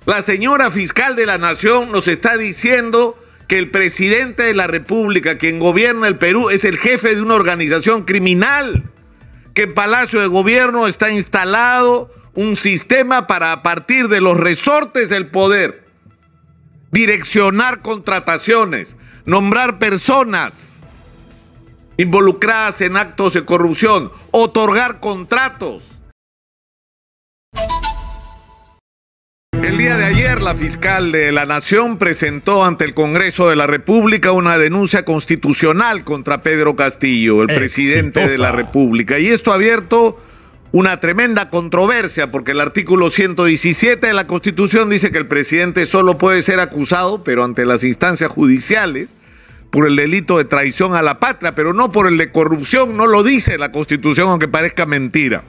La señora fiscal de la Nación nos está diciendo que el presidente de la República, quien gobierna el Perú, es el jefe de una organización criminal, que en Palacio de Gobierno está instalado un sistema para, a partir de los resortes del poder, direccionar contrataciones, nombrar personas involucradas en actos de corrupción, otorgar contratos. El día de ayer, la fiscal de la Nación presentó ante el Congreso de la República una denuncia constitucional contra Pedro Castillo, el presidente de la República. Y esto ha abierto una tremenda controversia, porque el artículo 117 de la Constitución dice que el presidente solo puede ser acusado, pero ante las instancias judiciales, por el delito de traición a la patria, pero no por el de corrupción. No lo dice la Constitución, aunque parezca mentira.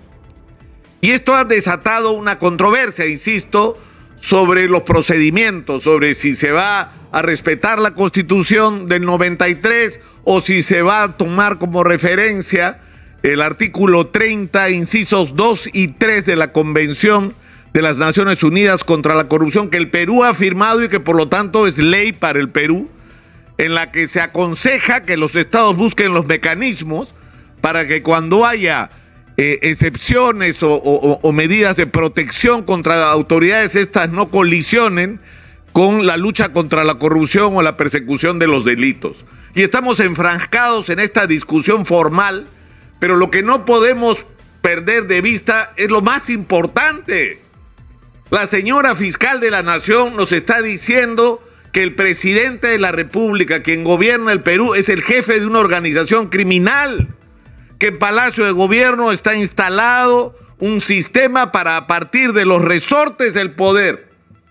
Y esto ha desatado una controversia, insisto, sobre los procedimientos, sobre si se va a respetar la Constitución del 93 o si se va a tomar como referencia el artículo 30, incisos 2 y 3 de la Convención de las Naciones Unidas contra la Corrupción, que el Perú ha firmado y que por lo tanto es ley para el Perú, en la que se aconseja que los estados busquen los mecanismos para que cuando haya excepciones o medidas de protección contra autoridades, estas no colisionen con la lucha contra la corrupción o la persecución de los delitos. Y estamos enfrascados en esta discusión formal, pero lo que no podemos perder de vista es lo más importante. La señora fiscal de la Nación nos está diciendo que el presidente de la República, quien gobierna el Perú, es el jefe de una organización criminal, que en Palacio de Gobierno está instalado un sistema para, a partir de los resortes del poder,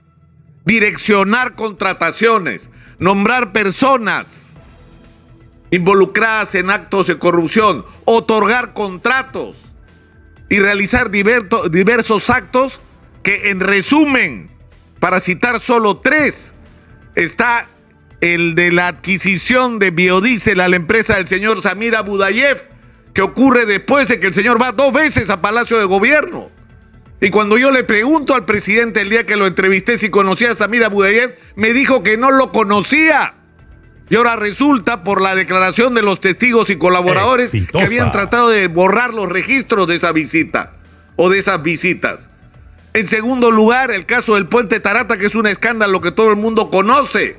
direccionar contrataciones, nombrar personas involucradas en actos de corrupción, otorgar contratos y realizar diversos actos que, en resumen, para citar solo tres, está el de la adquisición de biodiesel a la empresa del señor Samir Abudayev, que ocurre después de que el señor va 2 veces a Palacio de Gobierno. Y cuando yo le pregunto al presidente el día que lo entrevisté si conocía a Samir Abudayev, me dijo que no lo conocía. Y ahora resulta, por la declaración de los testigos y colaboradores, que habían tratado de borrar los registros de esa visita o de esas visitas. En segundo lugar, el caso del Puente Tarata, que es un escándalo que todo el mundo conoce.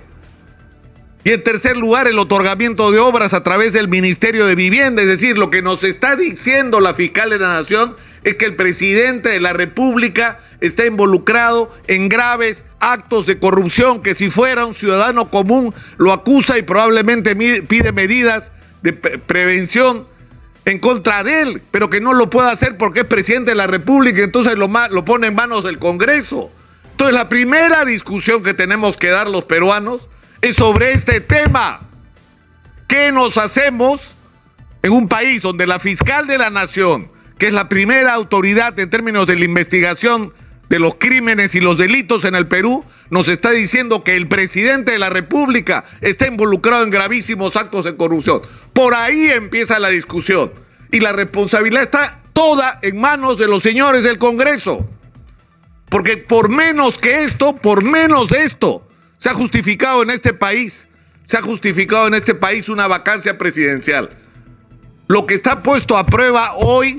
Y en tercer lugar, el otorgamiento de obras a través del Ministerio de Vivienda. Es decir, lo que nos está diciendo la fiscal de la Nación es que el presidente de la República está involucrado en graves actos de corrupción, que si fuera un ciudadano común lo acusa y probablemente pide medidas de prevención en contra de él, pero que no lo puede hacer porque es presidente de la República, entonces lo pone en manos del Congreso. Entonces, la primera discusión que tenemos que dar los peruanos es sobre este tema. ¿Qué nos hacemos en un país donde la fiscal de la Nación, que es la primera autoridad en términos de la investigación de los crímenes y los delitos en el Perú, nos está diciendo que el presidente de la República está involucrado en gravísimos actos de corrupción? Por ahí empieza la discusión. Y la responsabilidad está toda en manos de los señores del Congreso. Porque por menos de esto, se ha justificado en este país una vacancia presidencial. Lo que está puesto a prueba hoy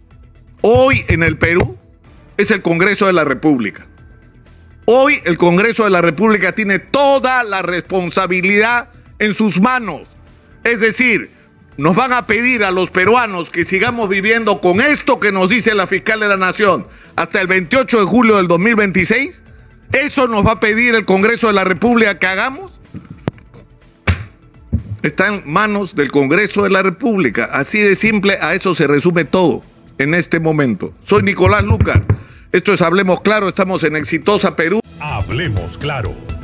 en el Perú es el Congreso de la República. Hoy el Congreso de la República tiene toda la responsabilidad en sus manos. Es decir, nos van a pedir a los peruanos que sigamos viviendo con esto que nos dice la fiscal de la Nación hasta el 28 de julio del 2026. ¿Eso nos va a pedir el Congreso de la República que hagamos? Está en manos del Congreso de la República. Así de simple, a eso se resume todo en este momento. Soy Nicolás Lucar. Esto es Hablemos Claro, estamos en Exitosa Perú. Hablemos Claro.